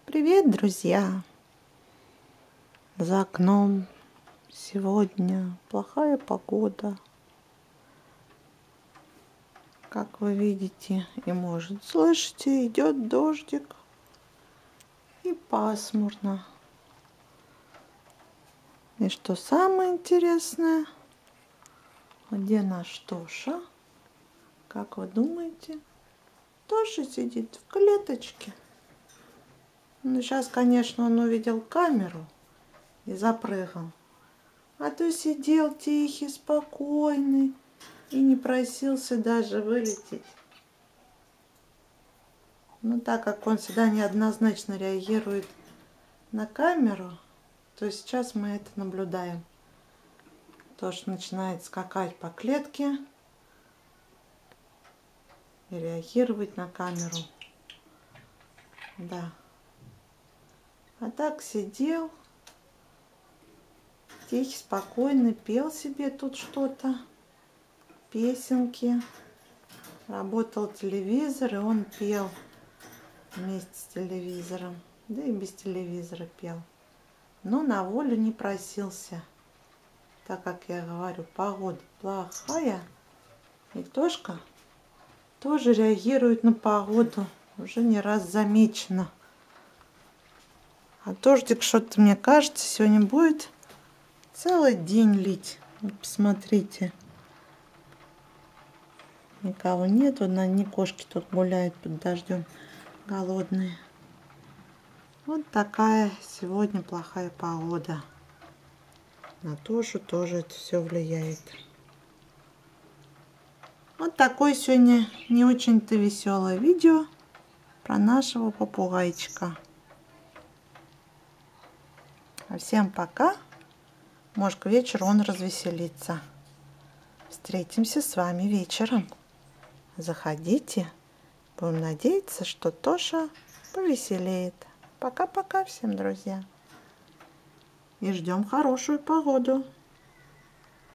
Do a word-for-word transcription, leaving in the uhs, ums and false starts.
Привет, друзья! За окном сегодня плохая погода. Как вы видите и может слышите, идет дождик и пасмурно. И что самое интересное, где наш Тоша? Как вы думаете? Тоша сидит в клеточке. Ну, сейчас, конечно, он увидел камеру и запрыгал. А то сидел тихий, спокойный и не просился даже вылететь. Но так как он всегда неоднозначно реагирует на камеру, то сейчас мы это наблюдаем. Тош начинает скакать по клетке и реагировать на камеру. Да. А так сидел, тихий, спокойный, пел себе тут что-то, песенки. Работал телевизор, и он пел вместе с телевизором. Да и без телевизора пел. Но на волю не просился. Так как я говорю, погода плохая. И Тошка тоже реагирует на погоду. Уже не раз замечено. А дождик, что-то мне кажется, сегодня будет целый день лить. Вот посмотрите. Никого нету, одни кошки тут гуляют под дождем, голодные. Вот такая сегодня плохая погода. На Тошу тоже это все влияет. Вот такое сегодня не очень-то веселое видео про нашего попугайчика. А всем пока. Может, к вечеру он развеселится. Встретимся с вами вечером. Заходите. Будем надеяться, что Тоша повеселеет. Пока-пока всем, друзья. И ждем хорошую погоду.